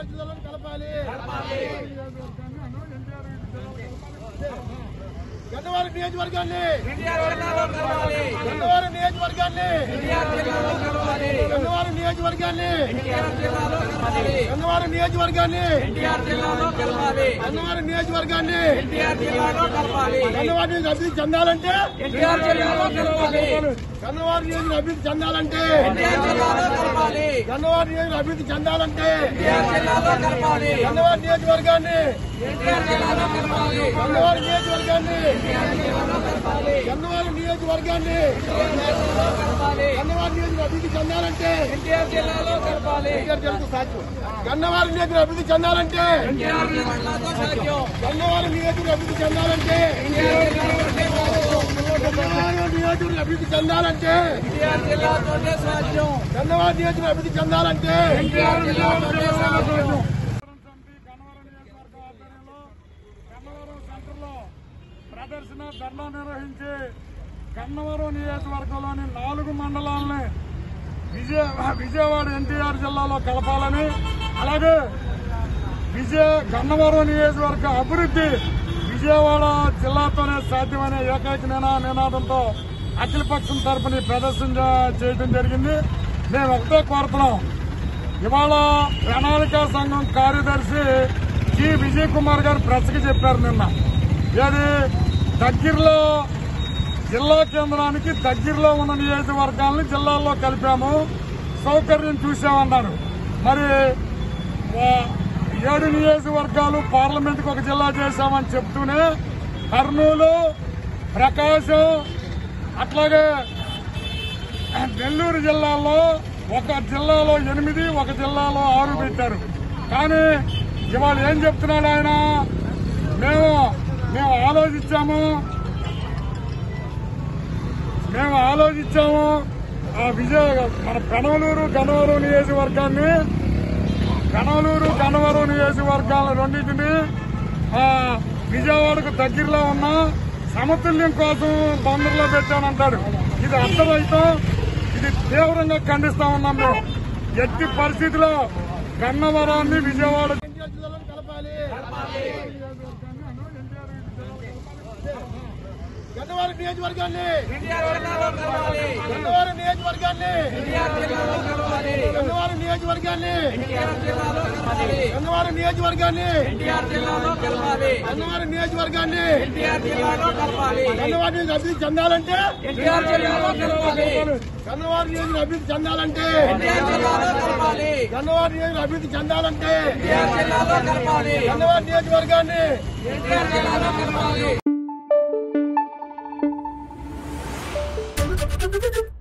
ఎన్టీఆర్ జిల్లాలో కలపాలి. గన్నవరం నియోజకవర్గాన్ని గన్నవరం నియోజకవర్గాన్ని గన్నవరం నియోజకవర్గాన్ని గన్నవరం నియోజకవర్గాన్ని గన్నవరం నియోజకవర్గాన్ని గన్నవరం అభివృద్ధి చెందాలంటే గన్నవరం నియోజకవర్గం అభివృద్ధి చెందాలంటే గన్నవరం నియోజకవర్గం అభివృద్ధి చెందాలంటే గన్నవరం నియోజకవర్గాన్ని గన్నవరం నియోజకవర్గాన్ని గన్నవరం నియోజకవర్గాన్ని గన్నవరం నియోజకవర్గం అభివృద్ధి చెందాలంటే గన్నవరం నియోజకవర్గం అభివృద్ధి చెందాలంటే గన్నవరం నియోజకవర్గం అభివృద్ధి చెందాలంటే గన్నవరం నియోజకవర్గం అభివృద్ధి చెందాలంటే గన్నవరం నియోజకవర్గం అభివృద్ధి చెందాలంటే ప్రదర్శన ధర్నా నిర్వహించి గన్నవరం నియోజకవర్గంలోని 4 మండలాలని విజయవాడ ఎన్టీఆర్ జిల్లాలో కలపాలని, అలాగే గన్నవరం నియోజకవర్గ అభివృద్ధి విజయవాడ జిల్లాతోనే సాధ్యమనే ఏకైక నినాదంతో అఖిలపక్షం తరపున ప్రదర్శన చేయడం జరిగింది. మేము ఒకటే కోరుతున్నాం, ఇవాళ ప్రణాళికా సంఘం కార్యదర్శి జి విజయ్ కుమార్ గారు ప్రెస్కి చెప్పారు నిన్న, ఏది దగ్గరలో జిల్లా కేంద్రానికి దగ్గరలో ఉన్న నియోజకవర్గాలని జిల్లాల్లో కలిపాము, సౌకర్యం చూసామన్నారు. మరి 7 నియోజకవర్గాలు పార్లమెంట్కి ఒక జిల్లా చేశామని చెప్తూనే కర్నూలు, ప్రకాశం, అట్లాగే నెల్లూరు జిల్లాలో ఒక జిల్లాలో 8, ఒక జిల్లాలో 6 పెట్టారు. కానీ ఇవాళ ఏం చెప్తున్నాడు ఆయన, మేము ఆలోచించాము మన పెనమలూరు గన్నవరం నియోజకవర్గాల రెండింటిని విజయవాడకు దగ్గరలో ఉన్న సమతుల్యం కోసం బందర్లో పెట్టానంటాడు. ఇది అర్థమైతే ఇది తీవ్రంగా ఖండిస్తా ఉన్నాం. మేము ఎట్టి పరిస్థితిలో గన్నవరాన్ని విజయవాడ జిల్లాలో కలపాలి. గన్నవరం నియోజకవర్గాన్ని గన్నవరం నియోజకవర్గాన్ని గన్నవరం నియోజకవర్గాన్ని గన్నవరం నియోజకవర్గాన్ని గన్నవరం నియోజకవర్గాన్ని గన్నవరం అభివృద్ధి చెందాలంటే గన్నవరం నియోజకవర్గం అభివృద్ధి చెందాలంటే గన్నవరం నియోజకవర్గం అభివృద్ధి చెందాలంటే గన్నవరం నియోజకవర్గాన్ని